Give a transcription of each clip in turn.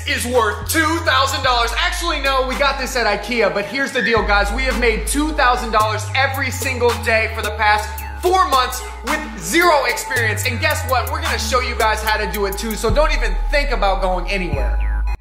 is worth $2,000. Actually, no, we got this at IKEA, but here's the deal, guys. We have made $2,000 every single day for the past 4 months with zero experience. And guess what? We're gonna show you guys how to do it too, so don't even think about going anywhere.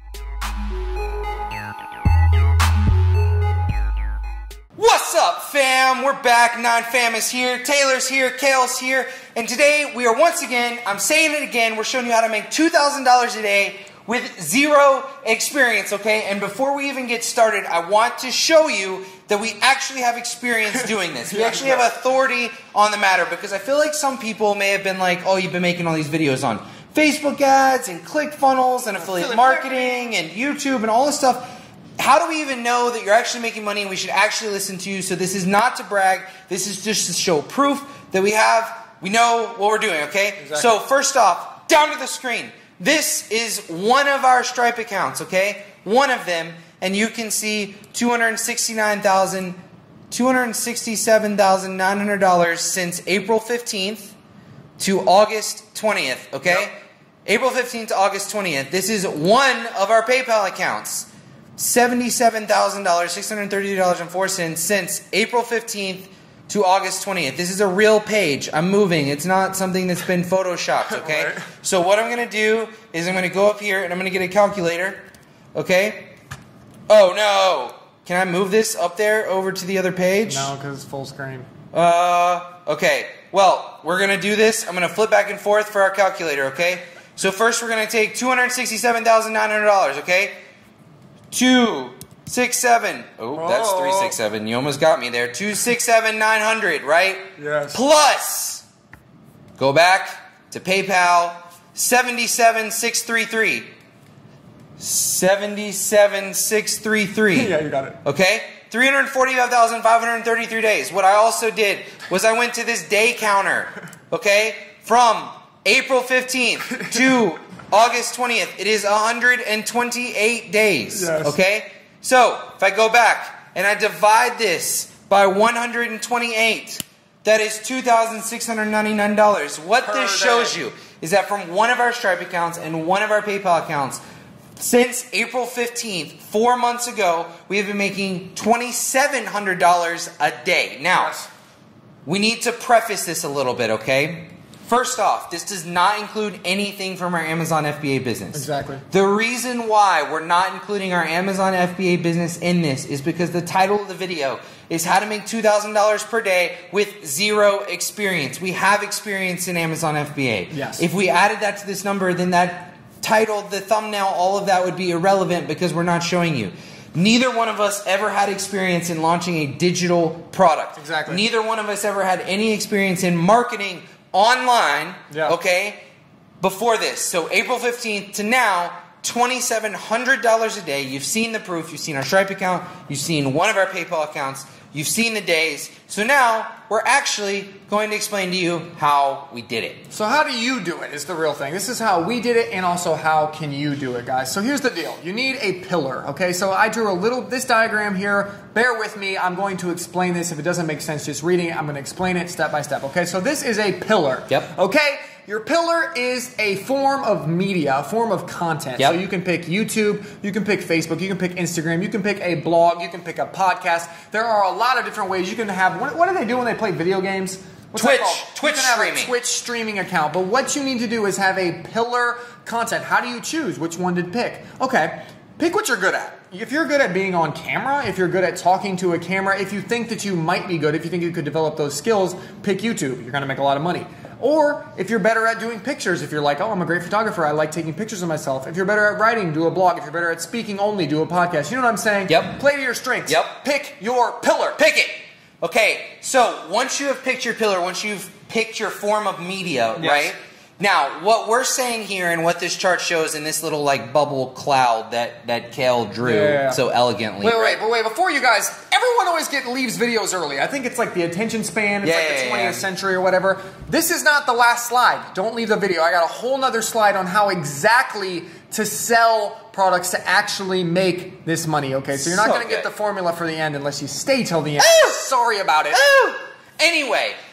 What's up, fam? We're back. Non-Fam is here. Taylor's here. Kale's here. And today we are once again, I'm saying it again, we're showing you how to make $2,000 a day with zero experience, okay? And before we even get started, I want to show you that we actually have experience doing this. We actually have authority on the matter, because I feel like some people may have been like, oh, you've been making all these videos on Facebook ads and ClickFunnels and affiliate marketing and YouTube and all this stuff. How do we even know that you're actually making money and we should actually listen to you? So this is not to brag. This is just to show proof that we know what we're doing, okay? Exactly. So first off, down to the screen. This is one of our Stripe accounts, okay? One of them. And you can see $267,900 since April 15th to August 20th, okay? Yep. April 15th to August 20th. This is one of our PayPal accounts. $77,000, $632.04 since April 15th to August 20th. This is a real page. I'm moving. It's not something that's been photoshopped, okay? Right. So what I'm going to do is I'm going to go up here and I'm going to get a calculator, okay? Oh, no. Can I move this up there over to the other page? No, because it's full screen. Okay. Well, we're going to do this. I'm going to flip back and forth for our calculator, okay? So first we're going to take $267,900, okay? 267. Oh, that's 367. You almost got me there. 267,900, right? Yes. Plus, go back to PayPal. 77,633. 77,633. Yeah, you got it. Okay. 345,533 days. What I also did was I went to this day counter. Okay, from April 15th to August 20th, it is 128 days, yes. Okay? So, if I go back and I divide this by 128, that is $2,699. What this shows you is that from one of our Stripe accounts and one of our PayPal accounts, since April 15th, 4 months ago, we have been making $2,700 a day. Now, we need to preface this a little bit, okay? First off, this does not include anything from our Amazon FBA business. Exactly. The reason why we're not including our Amazon FBA business in this is because the title of the video is how to make $2,000 per day with zero experience. We have experience in Amazon FBA. Yes. If we added that to this number, then that title, the thumbnail, all of that would be irrelevant because we're not showing you. Neither one of us ever had experience in launching a digital product. Exactly. Neither one of us ever had any experience in marketing online, okay, before this. So April 15th to now, $2,700 a day. You've seen the proof. You've seen our Stripe account. You've seen one of our PayPal accounts. You've seen the days. So now we're actually going to explain to you how we did it. So how do you do it is the real thing. This is how we did it, and also how can you do it, guys. So here's the deal. You need a pillar, okay? So I drew this diagram here. Bear with me. I'm going to explain this. If it doesn't make sense just reading it, I'm going to explain it step by step, okay? So this is a pillar. Yep. Okay? Your pillar is a form of media, a form of content. Yep. So you can pick YouTube, you can pick Facebook, you can pick Instagram, you can pick a blog, you can pick a podcast. There are a lot of different ways you can have. What do they do when they play video games? Twitch streaming. have a Twitch streaming account. But what you need to do is have a pillar content. How do you choose which one to pick? Okay, pick what you're good at. If you're good at being on camera, if you're good at talking to a camera, if you think that you might be good, if you think you could develop those skills, pick YouTube. You're going to make a lot of money. Or if you're better at doing pictures, if you're like, oh, I'm a great photographer, I like taking pictures of myself. If you're better at writing, do a blog. If you're better at speaking only, do a podcast. You know what I'm saying? Yep. Play to your strengths. Yep. Pick your pillar. Pick it. Okay, so once you have picked your pillar, once you've picked your form of media, yes. right? Now, what we're saying here and what this chart shows in this little like bubble cloud that Kale drew so elegantly. Wait, before you guys, everyone always leaves videos early. I think it's like the attention span, it's like the 20th century or whatever. This is not the last slide. Don't leave the video. I got a whole nother slide on how exactly to sell products to actually make this money, okay? So you're not going to get the formula for the end unless you stay till the end. Ooh! Sorry about it. Ooh! Anyway,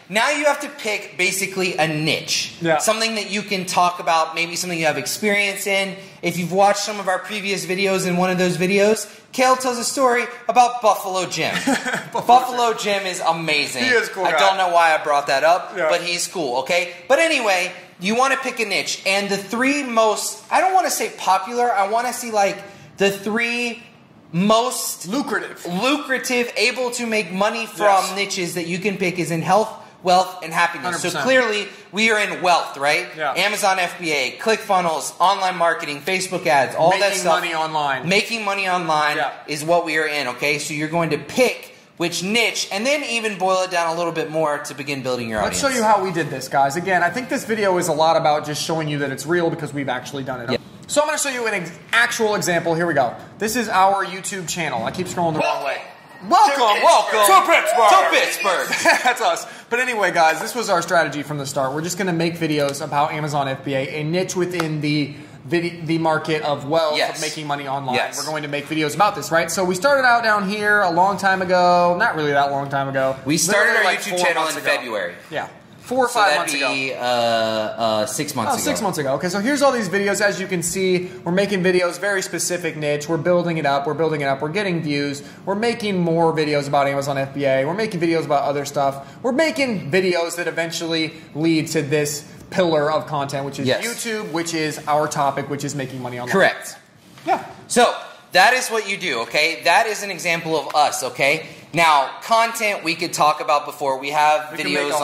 Now you have to pick basically a niche. Yeah. Something that you can talk about, maybe something you have experience in. If you've watched some of our previous videos, in one of those videos, Kale tells a story about Buffalo Jim. Buffalo Jim is amazing. He is cool. I don't know why I brought that up, Yeah. but he's cool, okay? But anyway, you want to pick a niche. And the three most, I don't want to say popular, I want to see like the three most lucrative, able to make money from niches that you can pick is in health, wealth, and happiness. 100%. So clearly, we are in wealth, right? Yeah. Amazon FBA, ClickFunnels, online marketing, Facebook ads, all that stuff. Making money online. Making money online is what we are in, okay? So you're going to pick which niche, and then even boil it down a little bit more to begin building your audience. Let's show you how we did this, guys. Again, I think this video is a lot about just showing you that it's real because we've actually done it. Yep. So I'm going to show you an actual example. Here we go. This is our YouTube channel. I keep scrolling the wrong way. Welcome to Pittsburgh. To Pittsburgh. That's us. But anyway, guys, this was our strategy from the start. We're just going to make videos about Amazon FBA, a niche within the market of wealth, of making money online. Yes. We're going to make videos about this, right? So we started out down here a long time ago. Not really that long time ago. We started our Literally YouTube 4 channel months in ago. February. Yeah. 4 or 5 months ago. So that'd be 6 months ago. 6 months ago. Okay, so here's all these videos. As you can see, we're making videos, very specific niche. We're building it up. We're building it up. We're getting views. We're making more videos about Amazon FBA. We're making videos about other stuff. We're making videos that eventually lead to this pillar of content, which is YouTube, which is our topic, which is making money online. Correct. Yeah. So that is what you do, okay? That is an example of us, okay? Now, content we could talk about before. We have videos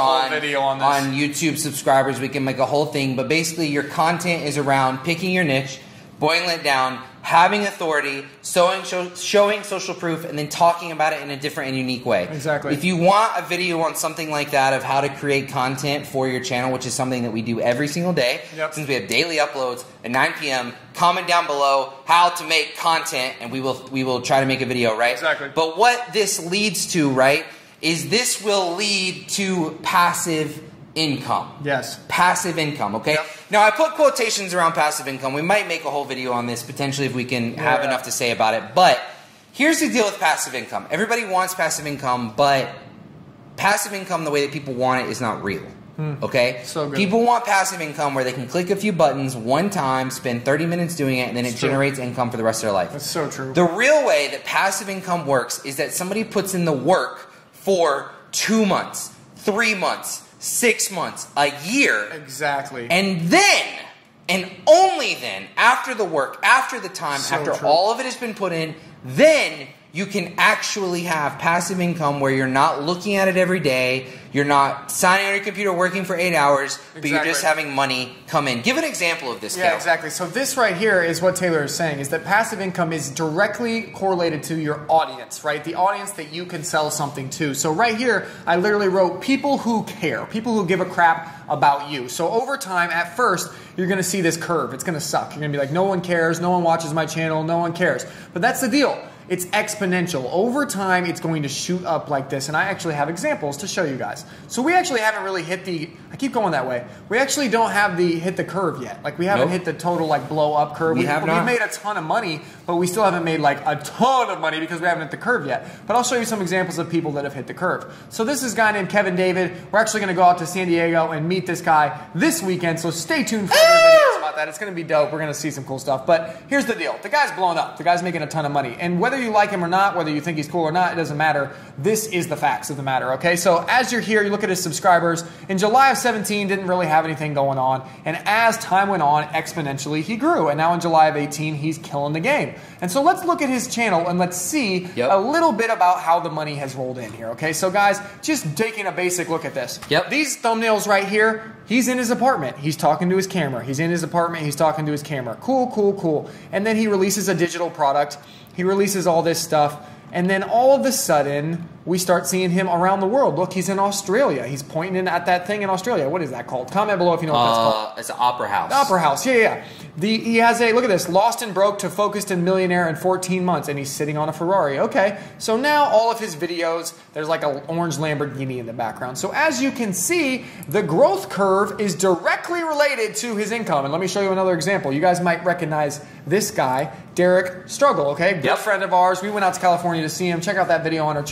on YouTube subscribers. We can make a whole thing. But basically, your content is around picking your niche, boiling it down, having authority, showing social proof, and then talking about it in a different and unique way. Exactly. If you want a video on something like that of how to create content for your channel, which is something that we do every single day, since we have daily uploads at 9 p.m., comment down below how to make content, and we will try to make a video, right? Exactly. But what this leads to, right, is this will lead to passive income. Yes. Passive income, okay? Yep. Now, I put quotations around passive income. We might make a whole video on this, potentially, if we can have enough to say about it. But here's the deal with passive income. Everybody wants passive income, but passive income, the way that people want it, is not real. Okay? So good. People want passive income where they can click a few buttons one time, spend 30 minutes doing it, and then it generates income for the rest of their life. That's so true. The real way that passive income works is that somebody puts in the work for 2 months, 3 months, 6 months, a year. Exactly. And then, and only then, after the work, after the time, So after true. all of it has been put in, then you can actually have passive income where you're not looking at it every day, you're not signing on your computer working for 8 hours, but you're just having money come in. Give an example of this, Yeah, Kale. exactly. So this right here is what Taylor is saying, is that passive income is directly correlated to your audience, right? The audience that you can sell something to. So right here, I literally wrote people who care, people who give a crap about you. So over time, at first, you're going to see this curve. It's going to suck. You're going to be like, no one cares, no one watches my channel, no one cares. But that's the deal. It's exponential. Over time, it's going to shoot up like this, and I actually have examples to show you guys. So we actually haven't really hit the, I keep going that way, we actually don't have the hit the curve yet. Like we haven't hit the total like blow up curve. We have not. We've made a ton of money, but we still haven't made like a ton of money because we haven't hit the curve yet. But I'll show you some examples of people that have hit the curve. So this is a guy named Kevin David. We're actually going to go out to San Diego and meet this guy this weekend, so stay tuned for other videos about that. It's going to be dope. We're going to see some cool stuff. But here's the deal. The guy's blown up. The guy's making a ton of money. And whether you like him or not, whether you think he's cool or not, it doesn't matter. This is the facts of the matter, okay? So as you're here, you look at his subscribers. In July of 17, didn't really have anything going on. And as time went on, exponentially, he grew. And now in July of 18, he's killing the game. And so let's look at his channel and let's see a little bit about how the money has rolled in here, okay? So guys, just taking a basic look at this. These thumbnails right here, he's in his apartment. He's talking to his camera. He's in his apartment. He's talking to his camera. Cool, cool, cool. And then he releases a digital product. He releases all this stuff. And then all of a sudden, we start seeing him around the world. Look, he's in Australia. He's pointing in at that thing in Australia. What is that called? Comment below if you know what that's called. It's an opera house. The Opera House, yeah. He has a, look at this, lost and broke to focused and millionaire in 14 months, and he's sitting on a Ferrari. Okay, so now all of his videos, there's like an orange Lamborghini in the background. So as you can see, the growth curve is directly related to his income. And let me show you another example. You guys might recognize this guy, Derek Struggle, okay? Good friend of ours. We went out to California to see him. Check out that video on our channel if you're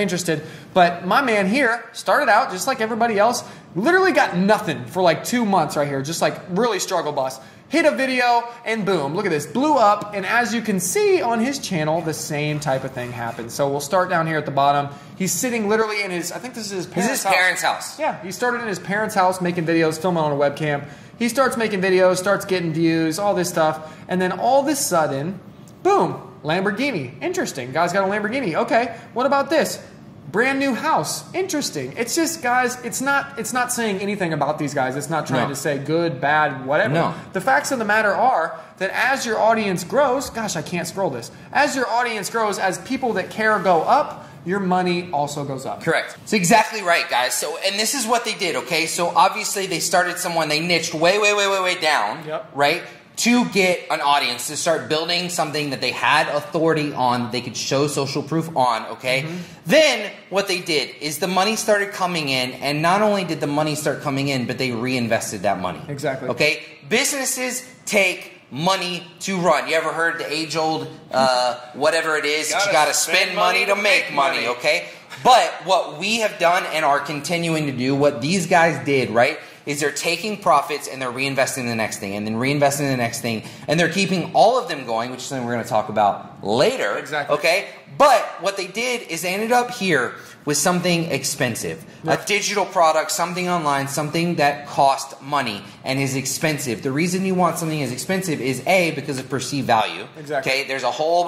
interested. But my man here started out just like everybody else, literally got nothing for like 2 months right here, just like really struggle bus. Hit a video and boom, look at this, blew up. And as you can see on his channel, the same type of thing happened. So we'll start down here at the bottom. He's sitting literally in his, I think this is his parents' house. Parents' house. Yeah, he started in his parents' house making videos, filming on a webcam. He starts making videos, starts getting views, all this stuff. And then all of a sudden, boom, Lamborghini. Interesting. Guy's got a Lamborghini. Okay, what about this? Brand new house. Interesting. It's just, guys, it's not saying anything about these guys. It's not trying to say good, bad, whatever. No. The facts of the matter are that as your audience grows, gosh, I can't scroll this. As your audience grows, as people that care go up, your money also goes up. Correct. It's exactly right, guys. So, and this is what they did, okay? So obviously they started someone, they niched way down, right? To get an audience, to start building something that they had authority on, they could show social proof on, okay? Then what they did is the money started coming in, and not only did the money start coming in, but they reinvested that money. Exactly. Okay? Businesses take money to run. You ever heard the age-old whatever it is, that you gotta spend money to make money, okay? But what we have done and are continuing to do, what these guys did, right, is they're taking profits and they're reinvesting in the next thing and then reinvesting in the next thing, and they're keeping all of them going, which is something we're going to talk about later. Exactly. Okay? But what they did is they ended up here with something expensive. A digital product, something online, something that cost money and is expensive. The reason you want something as expensive is A, because of perceived value. Exactly. Okay? There's a whole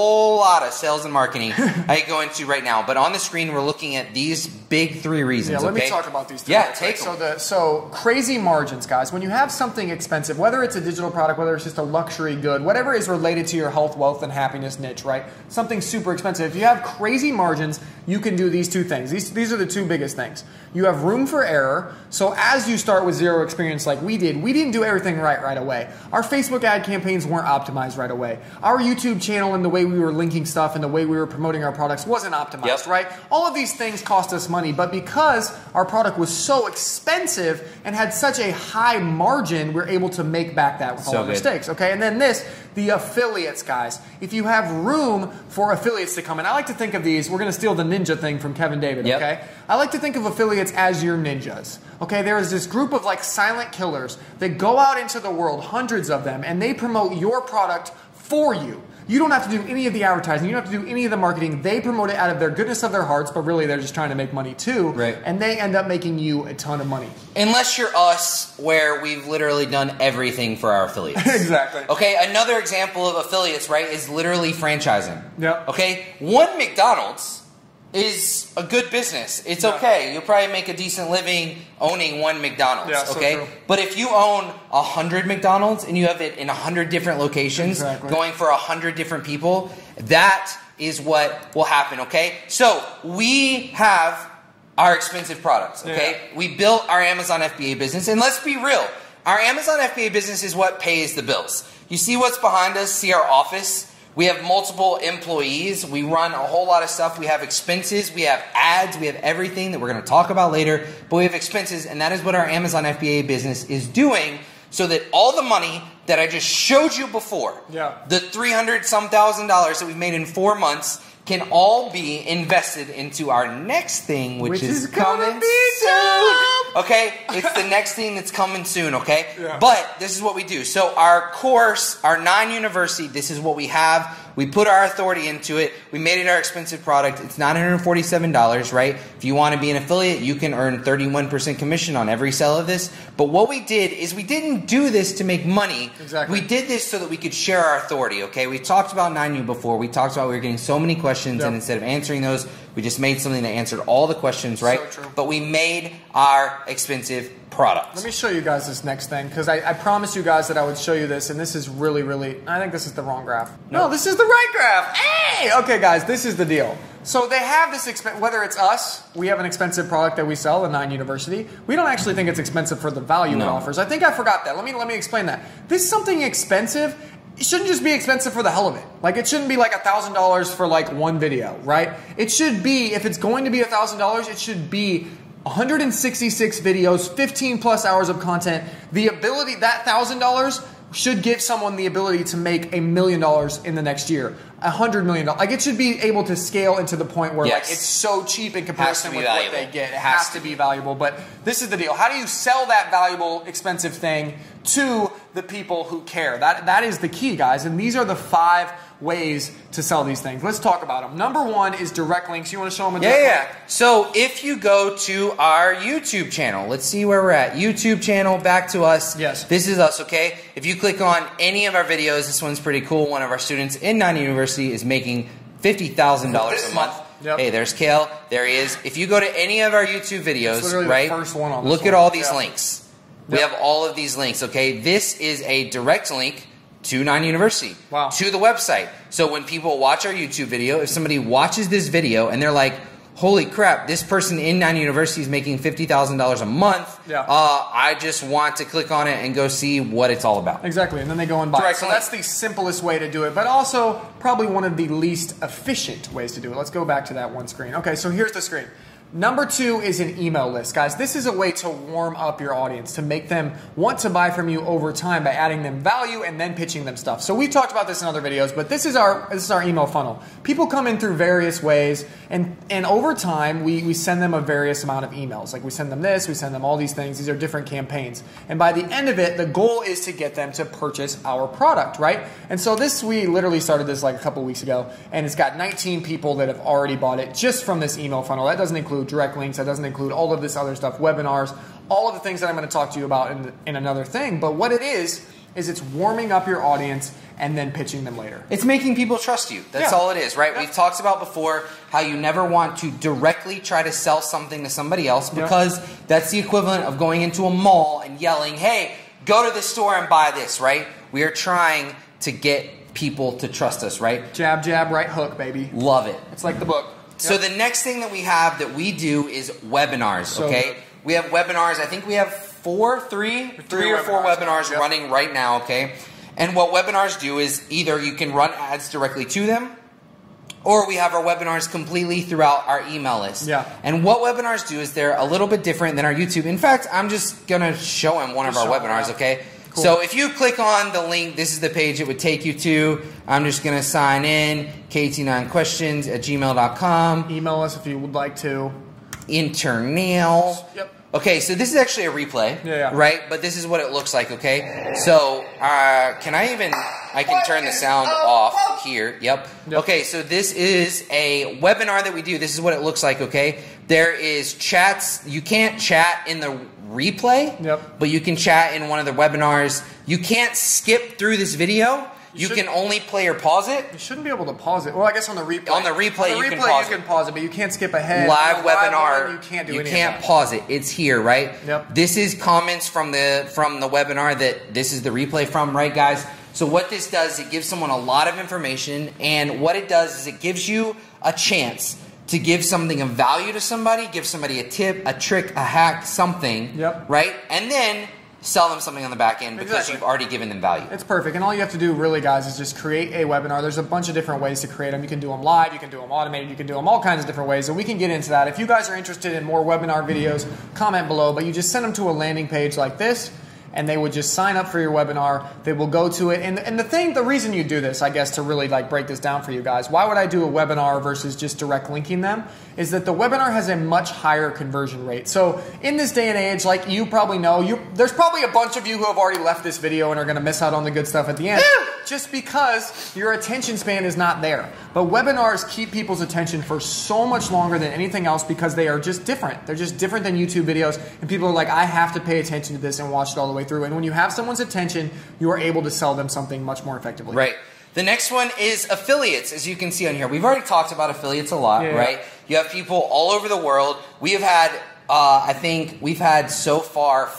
lot of sales and marketing I go into right now. But on the screen, we're looking at these big 3 reasons. Yeah, let me talk about these 3. Yeah, take them. So crazy margins, guys. When you have something expensive, whether it's a digital product, whether it's just a luxury good, whatever is related to your health, wealth, and happiness niche, right? Something super expensive. If you have crazy margins, you can do these 2 things. These are the 2 biggest things. You have room for error. So as you start with zero experience like we didn't do everything right away. Our Facebook ad campaigns weren't optimized right away. Our YouTube channel and the way we were linking stuff and the way we were promoting our products wasn't optimized, right? All of these things cost us money, but because our product was so expensive and had such a high margin, we're able to make back that with all our mistakes, okay? And then the affiliates, guys. If you have room for affiliates to come in, I like to think of these, we're going to steal the ninja thing from Kevin David, okay? I like to think of affiliates as your ninjas, okay? There is this group of like silent killers that go out into the world, hundreds of them, and they promote your product for you. You don't have to do any of the advertising. You don't have to do any of the marketing. They promote it out of their goodness of their hearts, but really they're just trying to make money too. Right. And they end up making you a ton of money. Unless you're us, where we've literally done everything for our affiliates. Exactly. Okay, another example of affiliates, right, is literally franchising. Yep. Okay, one McDonald's is a good business. It's okay. You'll probably make a decent living owning one McDonald's. Yeah, so okay? true. But if you own 100 McDonald's and you have it in 100 different locations, going for 100 different people, that is what will happen, okay? So we have our expensive products, okay? We built our Amazon FBA business, and let's be real. Our Amazon FBA business is what pays the bills. You see what's behind us? See our office? We have multiple employees. We run a whole lot of stuff. We have expenses. We have ads. We have everything that we're going to talk about later. But we have expenses, and that is what our Amazon FBA business is doing, so that all the money that I just showed you before, the $300-some thousand that we've made in 4 months, can all be invested into our next thing, which is coming soon. Okay? It's the next thing that's coming soon, okay? But this is what we do. So our course, our 9 University, this is what we have. We put our authority into it. We made it our expensive product. It's $947, right? If you want to be an affiliate, you can earn 31% commission on every sale of this. But what we did is we didn't do this to make money. Exactly. We did this so that we could share our authority, okay? We talked about 9U before. We talked about we were getting so many questions, and instead of answering those, we just made something that answered all the questions, right? So true. But we made our expensive product. Let me show you guys this next thing, because I promised you guys that I would show you this, and this is really, I think this is the wrong graph. No, this is the right graph. Hey! Okay, guys, this is the deal. So they have this, whether it's us, we have an expensive product that we sell at 9 University. We don't actually think it's expensive for the value it offers. I think I forgot that. Let me explain that. This is something expensive. It shouldn't just be expensive for the hell of it. Like, it shouldn't be like $1,000 for like one video, right? It should be, if it's going to be $1,000, it should be 166 videos, 15 plus hours of content. The ability, that $1,000 should give someone the ability to make $1 million in the next year. $100 million. Like it should be able to scale into the point where like it's so cheap in comparison with what they get. It has to be valuable. But this is the deal. How do you sell that valuable, expensive thing to the people who care? That is the key, guys. And these are the 5 ways to sell these things. Let's talk about them. Number 1 is direct links. You want to show them a direct link? So if you go to our YouTube channel, let's see where we're at. YouTube channel, back to us. Yes. This is us, okay? If you click on any of our videos, this one's pretty cool. One of our students in 9 University is making $50,000 a month. Yep. Hey, there's Kale. There he is. If you go to any of our YouTube videos, right? The first one on look at all these links. We have all of these links, okay? This is a direct link to 9 University, to the website. So when people watch our YouTube video, if somebody watches this video and they're like, holy crap, this person in 9 University is making $50,000 a month, I just want to click on it and go see what it's all about. Exactly, and then they go and buy it. So that's the simplest way to do it, but also probably one of the least efficient ways to do it. Let's go back to that one screen. Okay, so here's the screen. Number 2 is an email list. Guys, this is a way to warm up your audience, to make them want to buy from you over time by adding them value and then pitching them stuff. So we've talked about this in other videos, but this is our email funnel. People come in through various ways, and over time, we send them a various amount of emails. Like we send them this, we send them all these things. These are different campaigns. And by the end of it, the goal is to get them to purchase our product, right? And so we literally started this like a couple weeks ago, and it's got 19 people that have already bought it just from this email funnel. That doesn't include direct links, that doesn't include all of this other stuff, webinars, all of the things that I'm going to talk to you about in another thing. But what it is it's warming up your audience and then pitching them later. It's making people trust you. That's all it is, right? We've talked about before how you never want to directly try to sell something to somebody else because that's the equivalent of going into a mall and yelling, hey, go to this store and buy this, right? We are trying to get people to trust us, right? Jab, jab, right hook, baby. Love it. It's like the book. So the next thing that we have that we do is webinars, okay? We have webinars. I think we have three or four webinars running right now, okay? And what webinars do is either you can run ads directly to them, or we have our webinars completely throughout our email list. And what webinars do is they're a little bit different than our YouTube. In fact, I'm just going to show him one of our webinars, okay? Cool. So if you click on the link, this is the page it would take you to. I'm just going to sign in, kt9questions@gmail.com. Email us if you would like to. Internal. Okay, so this is actually a replay, right? But this is what it looks like, okay? So, I can turn the sound off here. Okay, so this is a webinar that we do. This is what it looks like, okay? There is chats. You can't chat in the replay, but you can chat in one of the webinars. You can't skip through this video. You can only play or pause it. You shouldn't be able to pause it. Well, I guess on the replay. On the replay, you can pause it, but you can't skip ahead. Live webinar, you can't do you anything. can't pause it. It's here, right? This is comments from the webinar that this is the replay from, right, guys? So what this does, it gives someone a lot of information, and what it does is it gives you a chance to give something of value to somebody, give somebody a tip, a trick, a hack, something, right? And then sell them something on the back end because you've already given them value. It's perfect. And all you have to do really, guys, is just create a webinar. There's a bunch of different ways to create them. You can do them live, you can do them automated, you can do them all kinds of different ways, and we can get into that. If you guys are interested in more webinar videos, comment below, but you just send them to a landing page like this, and they would just sign up for your webinar. They will go to it. And the reason you do this, I guess, to really like break this down for you guys, why would I do a webinar versus just direct linking them, is that the webinar has a much higher conversion rate. So in this day and age, like you probably know, there's probably a bunch of you who have already left this video and are going to miss out on the good stuff at the end just because your attention span is not there. But webinars keep people's attention for so much longer than anything else because they are just different. They're just different than YouTube videos, and people are like, I have to pay attention to this and watch it all the way through. And when you have someone's attention, you are able to sell them something much more effectively. Right. The next one is affiliates, as you can see on here. We've already talked about affiliates a lot, right? You have people all over the world. We have had, I think we've had so far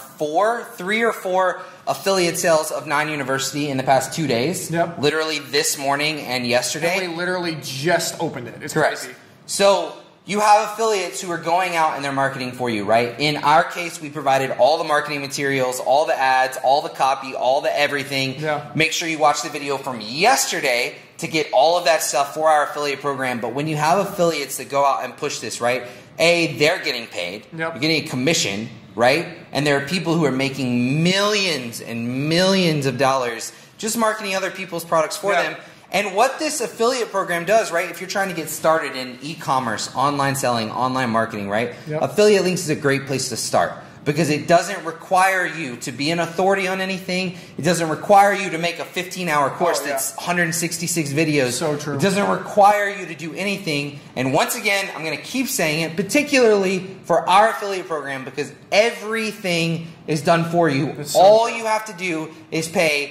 3 or 4 affiliate sales of 9 University in the past 2 days. Literally this morning and yesterday. And we literally just opened it. It's crazy. So you have affiliates who are going out and they're marketing for you, right? In our case, we provided all the marketing materials, all the ads, all the copy, all the everything. Make sure you watch the video from yesterday to get all of that stuff for our affiliate program. But when you have affiliates that go out and push this, right? They're getting paid. You're getting a commission, right? And there are people who are making millions and millions of dollars just marketing other people's products for them. And what this affiliate program does, right, if you're trying to get started in e-commerce, online selling, online marketing, right, affiliate links is a great place to start. Because it doesn't require you to be an authority on anything. It doesn't require you to make a 15-hour course that's 166 videos. So true. It doesn't require you to do anything. And once again, I'm going to keep saying it, particularly for our affiliate program, because everything is done for you. All you have to do is pay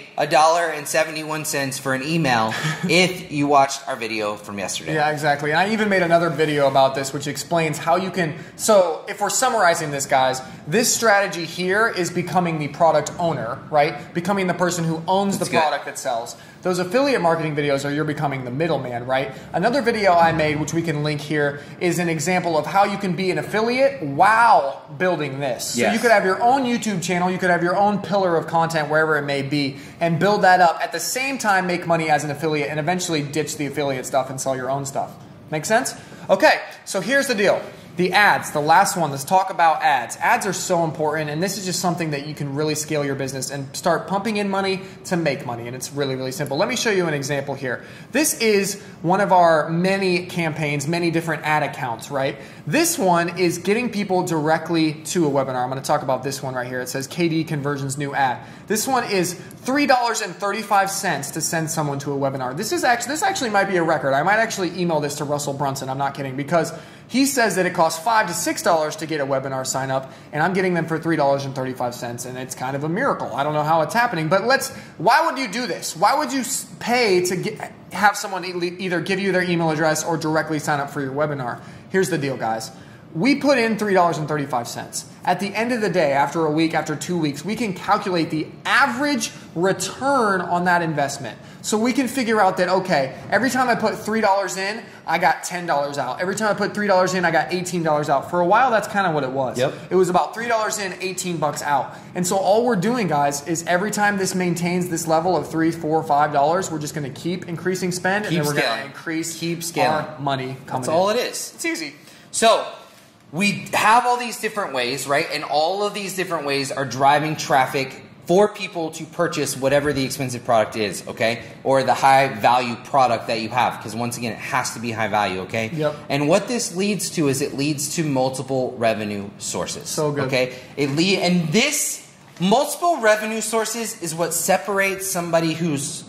$1.71 for an email if you watched our video from yesterday. Yeah, exactly. And I even made another video about this, which explains how you can. So if we're summarizing this, guys, this strategy here is becoming the product owner, right? Becoming the person who owns the product that sells. Those affiliate marketing videos are you're becoming the middleman, right? Another video I made, which we can link here, is an example of how you can be an affiliate while building this. So you could have your own YouTube channel, you could have your own pillar of content, wherever it may be, and build that up. At the same time, make money as an affiliate and eventually ditch the affiliate stuff and sell your own stuff. Make sense? Okay, so here's the deal. The ads, the last one, let's talk about ads. Ads are so important, and this is just something that you can really scale your business and start pumping in money to make money, and it's really, really simple. Let me show you an example here. This is one of our many campaigns, many different ad accounts, right? This one is getting people directly to a webinar. I'm going to talk about this one right here. It says KD Conversions New Ad. This one is $3.35 to send someone to a webinar. This actually might be a record. I might actually email this to Russell Brunson. I'm not kidding, because he says that it costs $5 to $6 to get a webinar sign up, and I'm getting them for $3.35, and it's kind of a miracle. I don't know how it's happening, but why would you do this? Why would you pay to have someone either give you their email address or directly sign up for your webinar? Here's the deal, guys. We put in $3.35. At the end of the day, after a week, after 2 weeks, we can calculate the average return on that investment. So we can figure out that, okay, every time I put $3 in, I got $10 out. Every time I put $3 in, I got $18 out. For a while, that's kind of what it was. It was about $3 in, 18 bucks out. And so all we're doing, guys, is every time this maintains this level of $3, $4, $5, we're just going to keep increasing spend, and then we're going to increase our money coming That's all it is. It's easy. So we have all these different ways, right? And all of these different ways are driving traffic for people to purchase whatever the expensive product is, okay? Or the high value product that you have, because once again, it has to be high value, okay? And what this leads to is it leads to multiple revenue sources. So good. Okay? And this multiple revenue sources is what separates somebody who's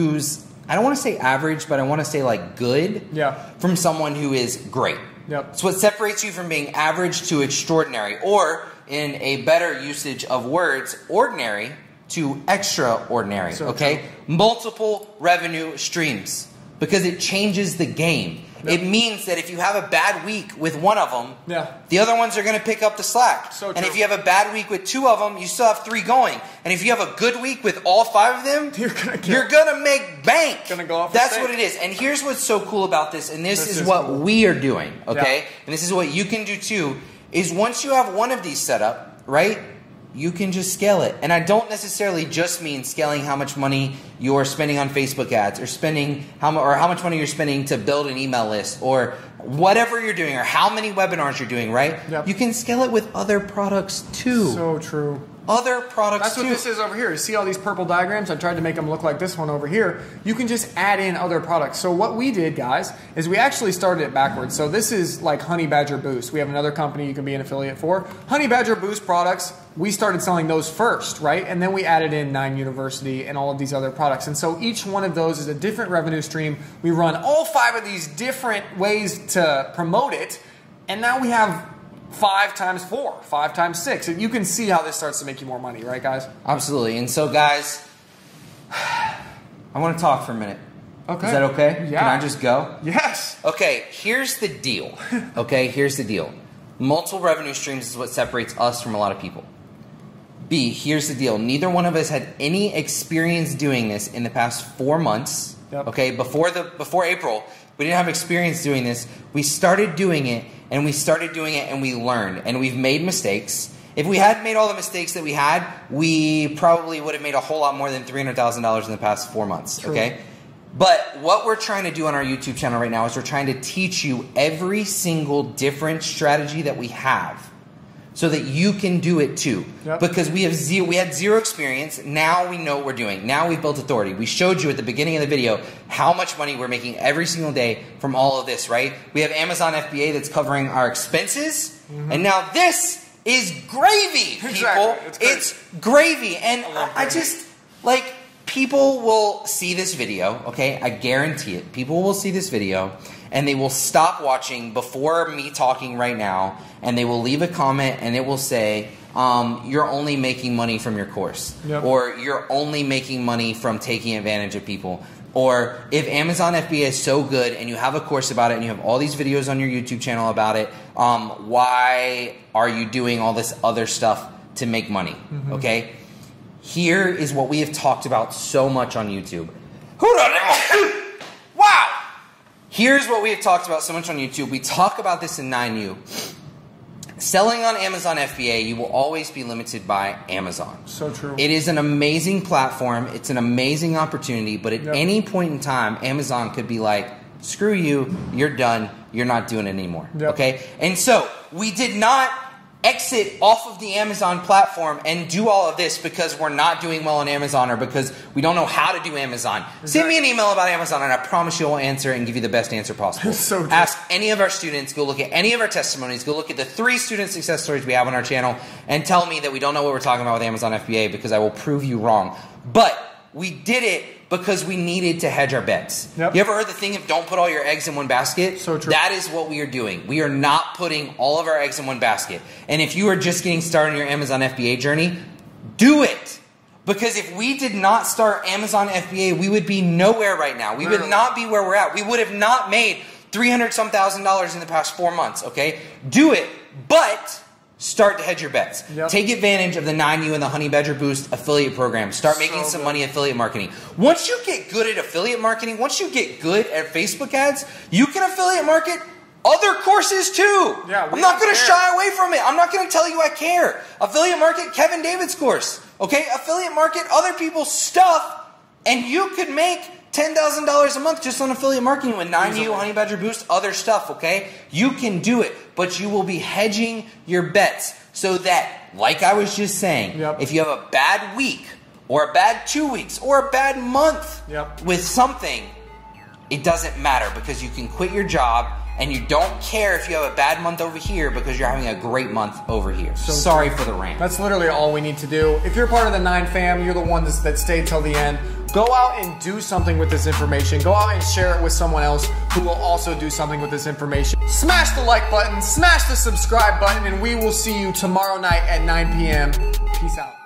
I don't want to say average, but I want to say like good from someone who is great. It's what separates you from being average to extraordinary, or in a better usage of words, ordinary to extraordinary, okay? Multiple revenue streams, because it changes the game. It means that if you have a bad week with one of them, the other ones are going to pick up the slack. And if you have a bad week with two of them, you still have three going. And if you have a good week with all five of them, you're going to make bank. That's what it is. And here's what's so cool about this, and this is what we are doing, okay? And this is what you can do too, is once you have one of these set up, right, you can just scale it. And I don't necessarily just mean scaling how much money you're spending on Facebook ads, or how much money you're spending to build an email list, or whatever you're doing, or how many webinars you're doing, right? You can scale it with other products too. So true. Other products too. That's what this is over here. You see all these purple diagrams? I tried to make them look like this one over here. You can just add in other products. So what we did, guys, is we actually started it backwards. So this is like Honey Badger Boost. We have another company you can be an affiliate for. Honey Badger Boost products, we started selling those first, right? And then we added in 9 University and all of these other products. And so each one of those is a different revenue stream. We run all 5 of these different ways to promote it. And now we have 5 times 4, 5 times 6. And you can see how this starts to make you more money, right, guys? Absolutely. And so, guys, I want to talk for a minute. Okay. Is that okay? Yeah. Can I just go? Yes. Okay, here's the deal. Okay, here's the deal. Multiple revenue streams is what separates us from a lot of people. B, here's the deal. Neither one of us had any experience doing this in the past 4 months. Okay, before April, we didn't have experience doing this. We started doing it, and we learned, and we've made mistakes. If we hadn't made all the mistakes that we had, we probably would have made a whole lot more than $300,000 in the past 4 months. Okay, but what we're trying to do on our YouTube channel right now is we're trying to teach you every single different strategy that we have, so that you can do it too. Yep. Because we had zero experience. Now we know what we're doing. Now we've built authority. We showed you at the beginning of the video how much money we're making every single day from all of this, right? We have Amazon FBA that's covering our expenses. And now this is gravy, people. Exactly. It's gravy. And I just, like, people will see this video, okay? I guarantee it. People will see this video and they will stop watching before me talking right now, and they will leave a comment and it will say, you're only making money from your course. Yep. Or you're only making money from taking advantage of people. Or if Amazon FBA is so good and you have a course about it and you have all these videos on your YouTube channel about it, why are you doing all this other stuff to make money? Okay? Here is what we have talked about so much on YouTube. Wow! Here's what we have talked about so much on YouTube. We talk about this in 9U. Selling on Amazon FBA, you will always be limited by Amazon. So true. It is an amazing platform. It's an amazing opportunity. But at any point in time, Amazon could be like, screw you. You're done. You're not doing it anymore. Yep. Okay? And so we did not exit off of the Amazon platform and do all of this because we're not doing well on Amazon or because we don't know how to do Amazon. Send me an email about Amazon and I promise you I'll answer and give you the best answer possible. So true. Ask any of our students, go look at any of our testimonies, go look at the 3 student success stories we have on our channel and tell me that we don't know what we're talking about with Amazon FBA because I will prove you wrong. But we did it because we needed to hedge our bets. Yep. You ever heard the thing of don't put all your eggs in one basket? So true. That is what we are doing. We are not putting all of our eggs in one basket. And if you are just getting started on your Amazon FBA journey, do it. Because if we did not start Amazon FBA, we would be nowhere right now. We would not be where we're at. We would have not made $300-some-thousand in the past 4 months, okay? Do it, but start to hedge your bets. Yep. Take advantage of the 9U and the Honey Badger Boost affiliate program. Start making some money affiliate marketing. Once you get good at affiliate marketing, once you get good at Facebook ads, you can affiliate market other courses too. Yeah, I'm not going to shy away from it. I'm not going to tell you I care. Affiliate market Kevin David's course. Okay? Affiliate market other people's stuff, and you could make $10,000 a month just on affiliate marketing with 9U, Honey Badger Boost, other stuff, okay? You can do it, but you will be hedging your bets so that, like I was just saying, if you have a bad week or a bad 2 weeks or a bad month with something, it doesn't matter because you can quit your job and you don't care if you have a bad month over here because you're having a great month over here. So sorry for the rant. That's literally all we need to do. If you're part of the 9 fam, you're the one that stayed till the end. Go out and do something with this information. Go out and share it with someone else who will also do something with this information. Smash the like button, smash the subscribe button, and we will see you tomorrow night at 9 p.m. Peace out.